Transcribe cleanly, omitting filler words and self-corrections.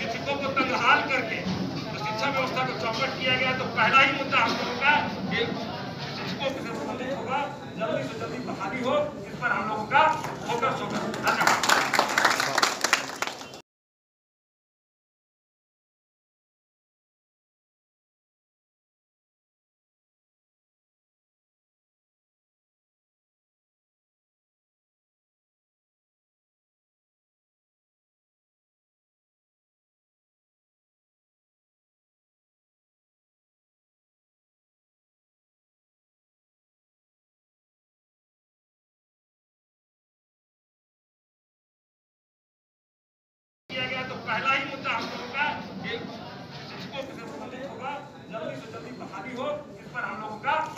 शिक्षकों को तंगहाल करके तो शिक्षा व्यवस्था को चौपट किया गया। तो पहला ही मुद्दा हम लोगों का ये शिक्षकों से संबंधित होगा, जल्दी से जल्दी बहाली हो, इस पर हम लोगों का फोकस होगा। धन्यवाद। किया गया। तो पहला ही मुद्दा हम लोगों का ये शिक्षकों से संबंधित होगा, जल्दी से जल्दी बहाली हो, इस पर हम लोगों का